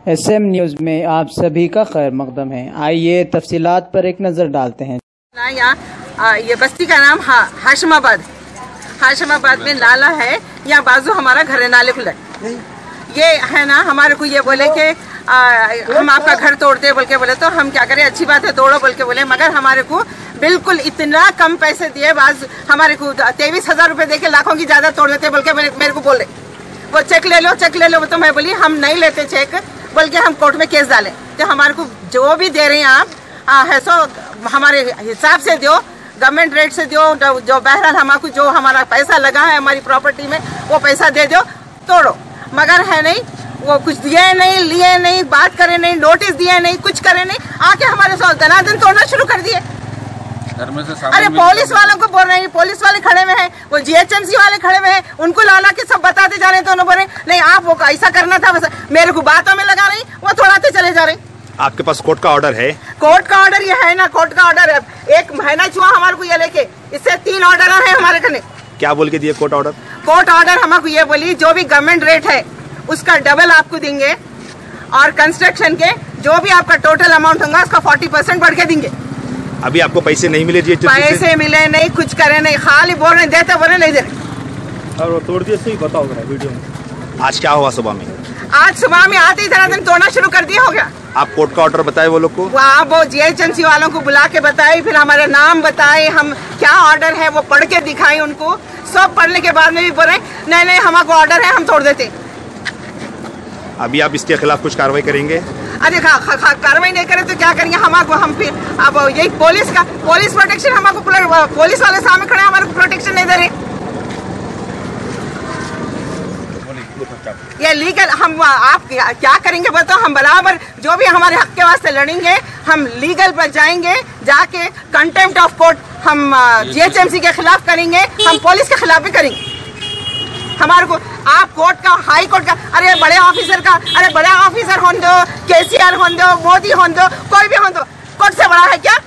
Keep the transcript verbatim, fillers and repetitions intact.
S M news में आप सभी का खैर मकदम है। आइए तफसीलात पर एक नजर डालते हैं। यहाँ ये बस्ती का नाम हा, हाशमाबाद हाशमाबाद में नाला है। यहाँ बाजू हमारा घर है, नाले खुला ये है ना। हमारे को ये बोले कि हम आपका घर तोड़ते बोल के बोले, तो हम क्या करें, अच्छी बात है तोड़ो बोल के बोले, मगर हमारे को बिल्कुल इतना कम पैसे दिए। बाज हमारे को तेईस हजार रुपए दे के लाखों की ज्यादा तोड़ देते बोल के मेरे को बोले, वो चेक ले लो चेक ले लो। तो मैं बोली हम नहीं लेते चेक, बल्कि हम कोर्ट में केस डालें। तो हमारे को जो भी दे रहे हैं आप आ, है सो हमारे हिसाब से दो, गवर्नमेंट रेट से दो। जो बहरहाल हमारे जो हमारा पैसा लगा है हमारी प्रॉपर्टी में, वो पैसा दे दो, तोड़ो। मगर है नहीं, वो कुछ दिए नहीं, लिए नहीं, बात करे नहीं, नोटिस दिए नहीं, कुछ करे नहीं, आके हमारे साथ दनादन तोड़ना शुरू कर दिए। अरे पुलिस वालों को बोल रहे हैं, पुलिस वाले खड़े हुए हैं, वो जी एच एम सी वाले खड़े हुए हैं, उनको ला ला के सब बताते जा रहे हैं। तो उन्होंने बोले नहीं आप वो ऐसा करना था, बस मेरे को बातों में लगा रही, वो तोड़ाते चले जा रहे हैं। आपके पास कोर्ट का ऑर्डर है? कोर्ट का ऑर्डर ये है ना, कोर्ट का ऑर्डर है। एक महीना छुआ हमारे को ये लेके, इससे तीन ऑर्डर है हमारे करने। क्या बोल के दिए कोर्ट ऑर्डर? कोर्ट ऑर्डर हमारे को ये बोली जो भी गवर्नमेंट रेट है उसका डबल आपको देंगे, और कंस्ट्रक्शन के जो भी आपका टोटल अमाउंट होगा उसका फोर्टी परसेंट बढ़ के देंगे। अभी आपको पैसे नहीं मिले? जी पैसे मिले नहीं, कुछ करे नहीं, खाली बोल रहे देते बोले नहीं दे रहे। और वो तोड़ दिए, सही बताओ वीडियो में। आज क्या हुआ सुबह में? आज सुबह में आते ही दिन तोड़ना शुरू कर दिया। हो गया। आप कोर्ट का ऑर्डर बताए वो लोग को? वहाँ वो जी एच एम सी वालों को बुला के बताए, फिर हमारा नाम बताए, हम क्या ऑर्डर है वो पढ़ के दिखाए उनको। सब पढ़ने के बाद में भी बोले नहीं नहीं हमारा ऑर्डर है, हम तोड़ देते। अभी आप इसके खिलाफ कुछ कार्रवाई करेंगे? अरे कार्रवाई नहीं करे तो क्या करेंगे हमारे हम? फिर अब यही पुलिस का पुलिस प्रोटेक्शन, हमारे पुलिस वाले सामने खड़े हमारे को प्रोटेक्शन नहीं दे रहे। ये लीगल हम आप क्या करेंगे बताओ? हम बराबर जो भी हमारे हक के वास्ते लड़ेंगे, हम लीगल पर जाएंगे, जाके कंटेम्प्ट ऑफ कोर्ट हम जी एच एम सी के खिलाफ करेंगे, हम पुलिस के खिलाफ भी करेंगे। हमारे को आप कोर्ट का, हाई कोर्ट का, अरे बड़े ऑफिसर का, अरे बड़ा ऑफिसर हों दो, के सी आर हों दो, मोदी हों दो, कोई भी हों दो, कोर्ट से बड़ा है क्या?